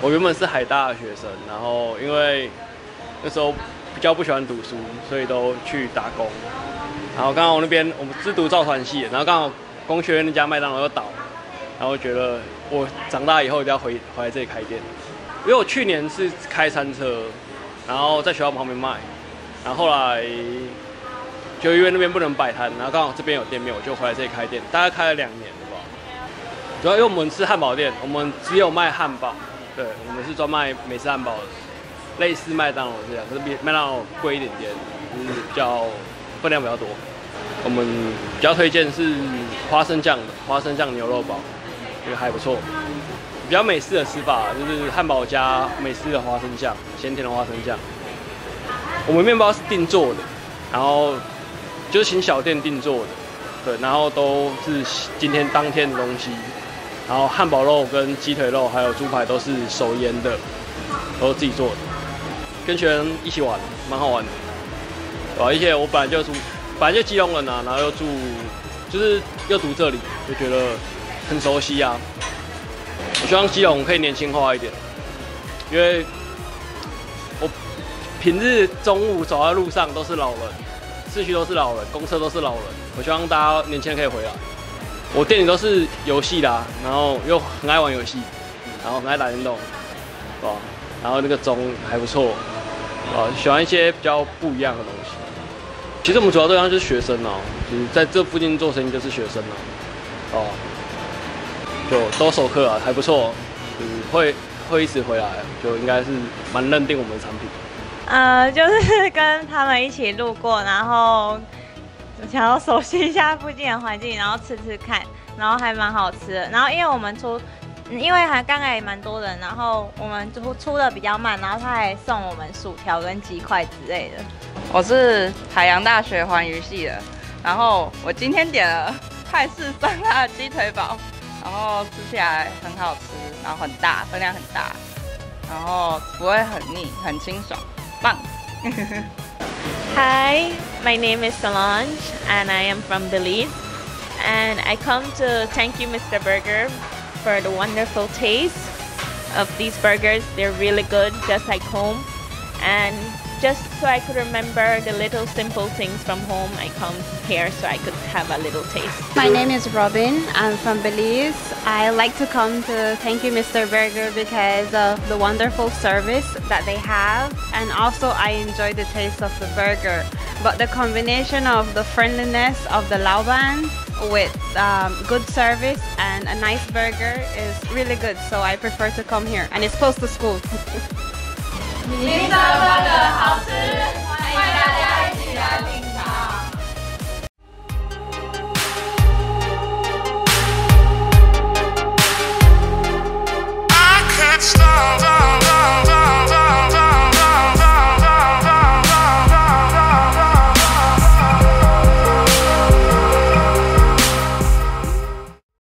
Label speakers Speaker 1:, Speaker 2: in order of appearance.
Speaker 1: 我原本是海大的学生，然后因为那时候比较不喜欢读书，所以都去打工。然后刚好我们是读造船系的，然后刚好工学院那家麦当劳又倒了，然后觉得我长大以后一定要回来这里开店。因为我去年是开餐车，然后在学校旁边卖，然后后来就因为那边不能摆摊，然后刚好这边有店面，我就回来这里开店，大概开了2年了吧。主要因为我们是汉堡店，我们只有卖汉堡，对，我们是专卖美式汉堡的，类似麦当劳这样，可是比麦当劳贵一点点，就是比较分量比较多。我们比较推荐是花生酱的花生酱牛肉堡，这个还不错。比较美式的吃法就是汉堡加美式的花生酱，咸甜的花生酱。我们面包是定做的，然后就是请小店定做的，对，然后都是今天当天的东西。然后汉堡肉跟鸡腿肉还有猪排都是手腌的，都是自己做的。跟学生一起玩，蛮好玩的。而且我本来就基隆人啊，然后就是又读这里，就觉得很熟悉啊。我希望基隆可以年轻化一点，因为我平日中午走在路上都是老人，市区都是老人，公车都是老人。我希望大家年轻人可以回来。我店里都是游戏啦，然后又很爱玩游戏，然后很爱打电动，对吧？然后那个钟还不错，喜欢一些比较不一样的东西。其实我们主要对象就是学生哦，就是在这附近做生意就是学生哦，就都授课啊，还不错，就是会一直回来，就应该是蛮认定我们的产品。
Speaker 2: 就是跟他们一起路过，然后想要熟悉一下附近的环境，然后吃看，然后还蛮好吃的。然后因为刚才也蛮多人，然后我们出的比较慢，然后他还送我们薯条跟鸡块之类的。
Speaker 3: 我是海洋大学环鱼系的，然后我今天点了泰式酸辣鸡腿堡，然后吃起来很好吃，然后很大，分量很大，然后不会很腻，很清爽，棒。
Speaker 4: Hi, my name is Solange and I am from Belize. And I come to thank you, Mr. Burger, for the wonderful taste of these burgers. They're really good, just like home. And just so I could remember the little simple things from home, I come here so I could have a little taste.
Speaker 5: My name is Robin. I'm from Belize. I like to come to thank you, Mr. Burger, because of the wonderful service that they have, and also I enjoy the taste of the burger. But the combination of the friendliness of the Laoban with good service and a nice burger is really good, so I prefer to come here, and it's close to school.
Speaker 6: Mr. Burger 好吃。